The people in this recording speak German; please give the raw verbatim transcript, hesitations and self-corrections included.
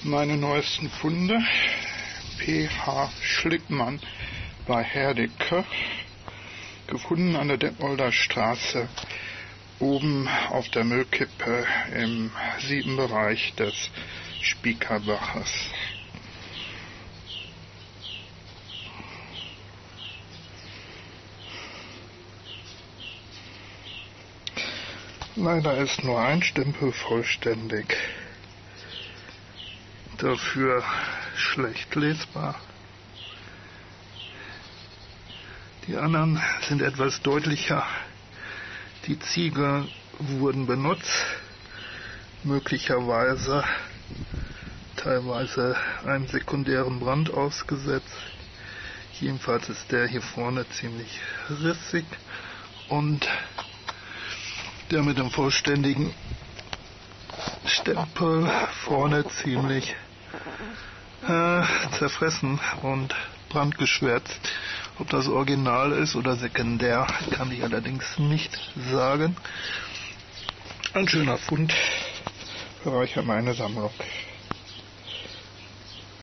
Meine neuesten Funde: P H Schlickmann bei Herdecke, gefunden an der Detmolder Straße, oben auf der Müllkippe im Siebenbereich des Spiekerbaches. Leider ist nur ein Stempel vollständig, dafür schlecht lesbar. Die anderen sind etwas deutlicher. Die Ziegel wurden benutzt, möglicherweise teilweise einem sekundären Brand ausgesetzt. Jedenfalls ist der hier vorne ziemlich rissig und der mit dem vollständigen Stempel vorne ziemlich äh, zerfressen und brandgeschwärzt. Ob das Original ist oder sekundär, kann ich allerdings nicht sagen. Ein schöner Fund, bereichert meine Sammlung.